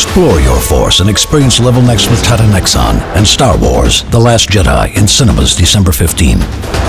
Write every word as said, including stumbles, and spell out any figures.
Explore your Force and experience Level Next with Tata Nexon and Star Wars: The Last Jedi in cinemas December fifteenth.